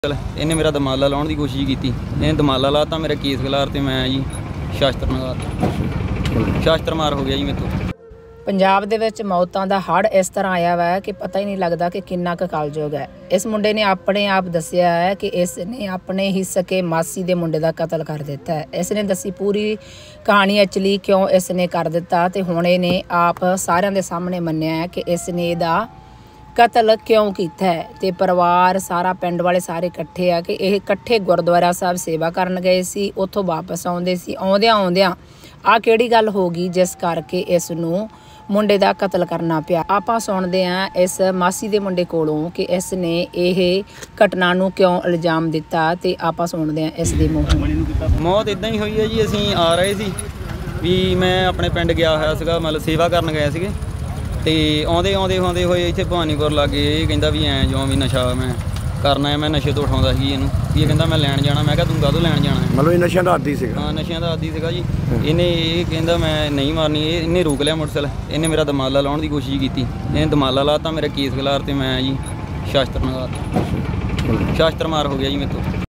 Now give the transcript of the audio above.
ਇਹਨੇ ਮੇਰਾ ਦਮਾਲਾ ਲਾਉਣ ਦੀ ਕੋਸ਼ਿਸ਼ ਕੀਤੀ। ਇਹਨੇ ਦਮਾਲਾ ਲਾਤਾ, ਮੇਰਾ ਕੇਸ ਖਿਲਾਰ ਤੇ ਮੈਂ ਜੀ ਸ਼ਾਸਤਰ ਨਗਾਤਾ। ਸ਼ਾਸਤਰ ਮਾਰ ਹੋ ਗਿਆ ਜੀ ਮੇਰੇ ਤੋਂ। ਪੰਜਾਬ ਦੇ ਵਿੱਚ ਮੌਤਾਂ ਦਾ ਹੜ੍ਹ ਇਸ ਤਰ੍ਹਾਂ ਆਇਆ ਵਾ ਕਿ ਪਤਾ ਹੀ ਨਹੀਂ ਲੱਗਦਾ ਕਿ ਕਿੰਨਾ ਕੁ ਕਲਯੁਗ ਹੈ। ਇਸ ਮੁੰਡੇ ਨੇ ਆਪਣੇ ਆਪ ਦੱਸਿਆ ਹੈ ਕਿ ਇਸ ਨੇ ਆਪਣੇ ਹੀ ਸਕੇ ਮਾਸੀ ਦੇ ਮੁੰਡੇ ਦਾ ਕਤਲ ਕਰ ਦਿੱਤਾ ਹੈ। ਇਸ ਨੇ ਦੱਸੀ ਪੂਰੀ ਕਹਾਣੀ ਐਕਚੁਅਲੀ ਕਿਉਂ ਇਸ ਨੇ ਕਰ ਦਿੱਤਾ, ਤੇ ਹੁਣ ਇਹਨੇ ਆਪ ਸਾਰਿਆਂ ਦੇ ਸਾਹਮਣੇ ਮੰਨਿਆ ਹੈ ਕਿ ਇਸ ਨੇ ਇਹਦਾ ਕਤਲ ਕਿਉਂ ਕੀਤਾ ਹੈ। ਤੇ ਪਰਿਵਾਰ ਸਾਰਾ, ਪਿੰਡ ਵਾਲੇ ਸਾਰੇ ਇਕੱਠੇ ਆ ਕਿ ਇਹ ਇਕੱਠੇ ਗੁਰਦੁਆਰਾ ਸਾਹਿਬ ਸੇਵਾ ਕਰਨ ਗਏ ਸੀ, ਉੱਥੋਂ ਵਾਪਸ ਆਉਂਦੇ ਸੀ। ਆਉਂਦਿਆਂ ਆਹ ਕਿਹੜੀ ਗੱਲ ਹੋ ਗਈ ਜਿਸ ਕਰਕੇ ਇਸ ਨੂੰ ਮੁੰਡੇ ਦਾ ਕਤਲ ਕਰਨਾ ਪਿਆ। ਆਪਾਂ ਸੁਣਦੇ ਹਾਂ ਇਸ ਮਾਸੀ ਦੇ ਮੁੰਡੇ ਕੋਲੋਂ ਕਿ ਇਸ ਨੇ ਇਹ ਘਟਨਾ ਨੂੰ ਕਿਉਂ ਇਲਜ਼ਾਮ ਦਿੱਤਾ, ਤੇ ਆਪਾਂ ਸੁਣਦੇ ਹਾਂ ਇਸ ਦੇ ਮੂੰਹੋਂ। ਮੌਤ ਇੱਦਾਂ ਹੀ ਹੋਈ ਹੈ ਜੀ। ਅਸੀਂ ਆ ਰਹੇ ਸੀ ਵੀ ਮੈਂ ਆਪਣੇ ਪਿੰਡ ਗਿਆ ਹੋਇਆ ਸੀਗਾ, ਮਤਲਬ ਸੇਵਾ ਕਰਨ ਗਏ ਸੀਗੇ, ਤੇ ਆਉਂਦੇ ਹੋਏ ਇੱਥੇ ਭਵਾਨੀਪੁਰ ਲਾਗੇ ਇਹ ਕਹਿੰਦਾ ਵੀ ਐਂ ਜਿਉਂ ਵੀ ਨਸ਼ਾ ਮੈਂ ਕਰਨਾ ਹੈ। ਮੈਂ ਨਸ਼ੇ ਤੋਂ ਉਠਾਉਂਦਾ ਸੀ ਇਹਨੂੰ, ਵੀ ਇਹ ਕਹਿੰਦਾ ਮੈਂ ਲੈਣ ਜਾਣਾ। ਮੈਂ ਕਿਹਾ ਤੂੰ ਕਾਹਤੋਂ ਲੈਣ ਜਾਣਾ? ਮਤਲਬ ਇਹ ਨਸ਼ਿਆਂ ਦਾ ਆਦੀ ਸੀਗਾ। ਹਾਂ, ਨਸ਼ਿਆਂ ਦਾ ਆਦੀ ਸੀਗਾ ਜੀ। ਇਹ ਕਹਿੰਦਾ ਮੈਂ ਨਹੀਂ ਮਾਰਨੀ। ਇਹਨੇ ਰੋਕ ਲਿਆ ਮੋਟਰਸਾਈਕਲ। ਇਹਨੇ ਮੇਰਾ ਦਮਾਲਾ ਲਾਉਣ ਦੀ ਕੋਸ਼ਿਸ਼ ਕੀਤੀ। ਇਹਨੇ ਦਮਾਲਾ ਲਾਤਾ, ਮੇਰਾ ਕੇਸ ਖਿਲਾਰ ਤੇ ਮੈਂ ਜੀ ਸ਼ਾਸਤਰ ਨਗਾਤਾ। ਸ਼ਾਸਤਰ ਮਾਰ ਹੋ ਗਿਆ ਜੀ ਮੇਰੇ ਤੋਂ।